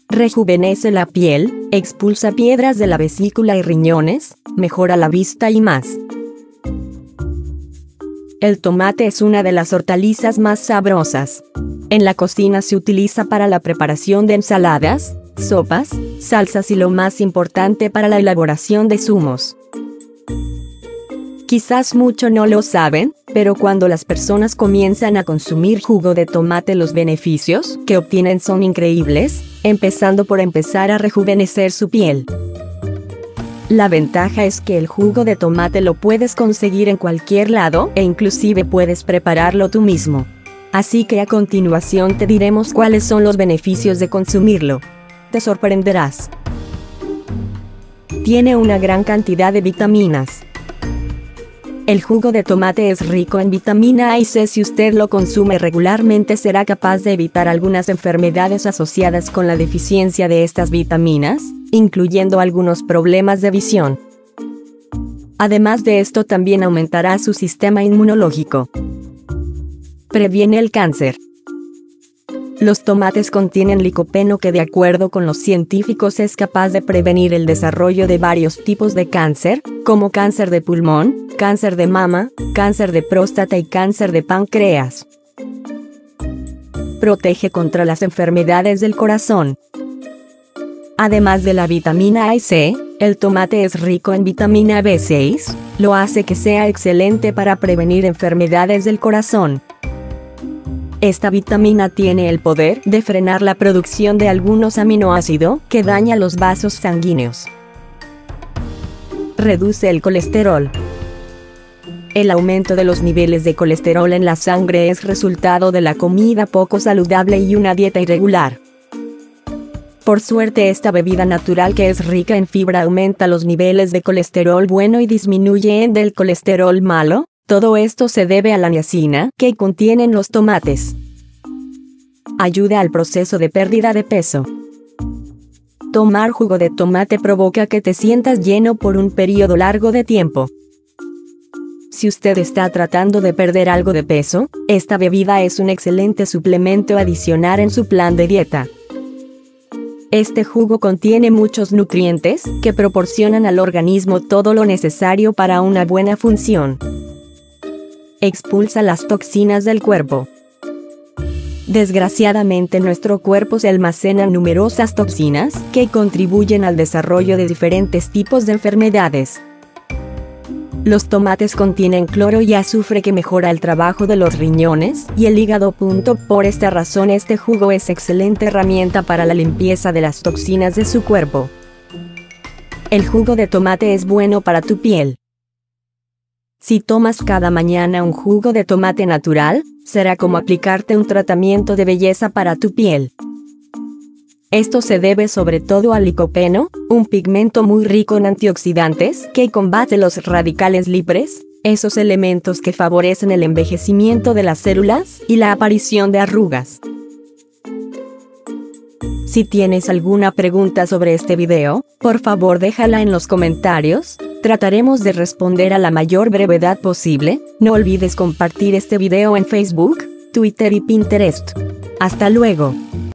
rejuvenece la piel, expulsa piedras de la vesícula y riñones, mejora la vista y más. El tomate es una de las hortalizas más sabrosas. En la cocina se utiliza para la preparación de ensaladas, sopas, salsas y lo más importante para la elaboración de zumos. Quizás muchos no lo saben, pero cuando las personas comienzan a consumir jugo de tomate, los beneficios que obtienen son increíbles, empezando por empezar a rejuvenecer su piel. La ventaja es que el jugo de tomate lo puedes conseguir en cualquier lado e inclusive puedes prepararlo tú mismo. Así que a continuación te diremos cuáles son los beneficios de consumirlo. Te sorprenderás. Tiene una gran cantidad de vitaminas. El jugo de tomate es rico en vitamina A y C. Si usted lo consume regularmente, será capaz de evitar algunas enfermedades asociadas con la deficiencia de estas vitaminas, incluyendo algunos problemas de visión. Además de esto, también aumentará su sistema inmunológico. Previene el cáncer. Los tomates contienen licopeno que, de acuerdo con los científicos, es capaz de prevenir el desarrollo de varios tipos de cáncer, como cáncer de pulmón, cáncer de mama, cáncer de próstata y cáncer de páncreas. Protege contra las enfermedades del corazón. Además de la vitamina A y C, el tomate es rico en vitamina B6, lo hace que sea excelente para prevenir enfermedades del corazón. Esta vitamina tiene el poder de frenar la producción de algunos aminoácidos que dañan los vasos sanguíneos. Reduce el colesterol. El aumento de los niveles de colesterol en la sangre es resultado de la comida poco saludable y una dieta irregular. Por suerte, esta bebida natural, que es rica en fibra, aumenta los niveles de colesterol bueno y disminuye el del colesterol malo. Todo esto se debe a la niacina que contienen los tomates. Ayuda al proceso de pérdida de peso. Tomar jugo de tomate provoca que te sientas lleno por un periodo largo de tiempo. Si usted está tratando de perder algo de peso, esta bebida es un excelente suplemento adicional en su plan de dieta. Este jugo contiene muchos nutrientes que proporcionan al organismo todo lo necesario para una buena función. Expulsa las toxinas del cuerpo. Desgraciadamente, en nuestro cuerpo se almacenan numerosas toxinas que contribuyen al desarrollo de diferentes tipos de enfermedades. Los tomates contienen cloro y azufre que mejora el trabajo de los riñones y el hígado. Por esta razón, este jugo es excelente herramienta para la limpieza de las toxinas de su cuerpo. El jugo de tomate es bueno para tu piel. Si tomas cada mañana un jugo de tomate natural, será como aplicarte un tratamiento de belleza para tu piel. Esto se debe sobre todo al licopeno, un pigmento muy rico en antioxidantes que combate los radicales libres, esos elementos que favorecen el envejecimiento de las células y la aparición de arrugas. Si tienes alguna pregunta sobre este video, por favor déjala en los comentarios. Trataremos de responder a la mayor brevedad posible. No olvides compartir este video en Facebook, Twitter y Pinterest. Hasta luego.